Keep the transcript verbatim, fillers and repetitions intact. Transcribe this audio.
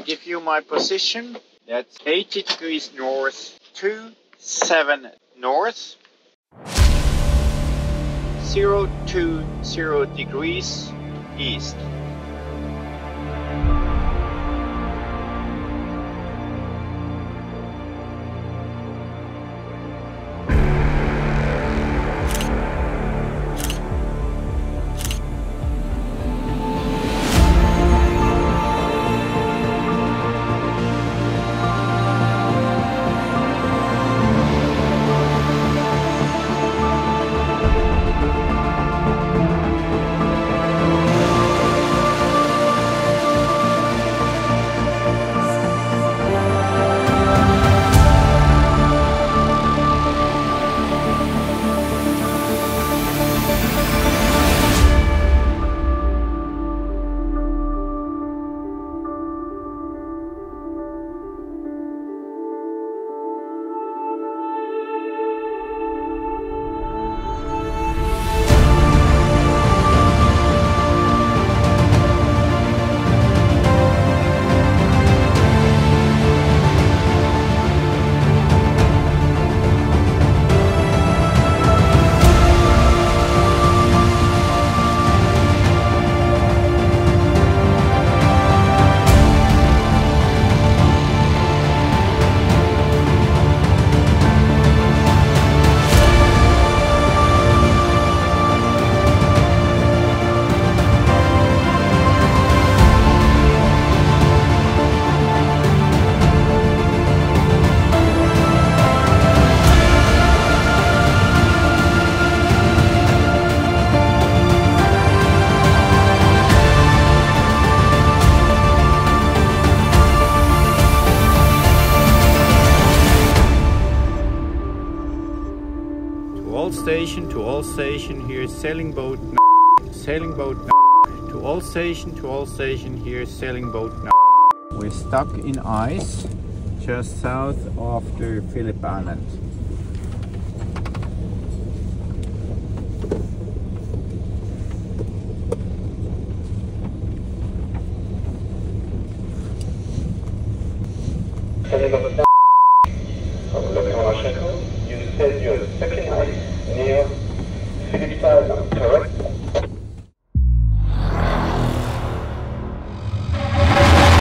give you my position. That's eighty degrees north, two seven north, zero two zero degrees east. All station, to all station, here sailing boat, sailing boat, to all station, to all station, here sailing boat. We're stuck in ice just south of the Phillip Island.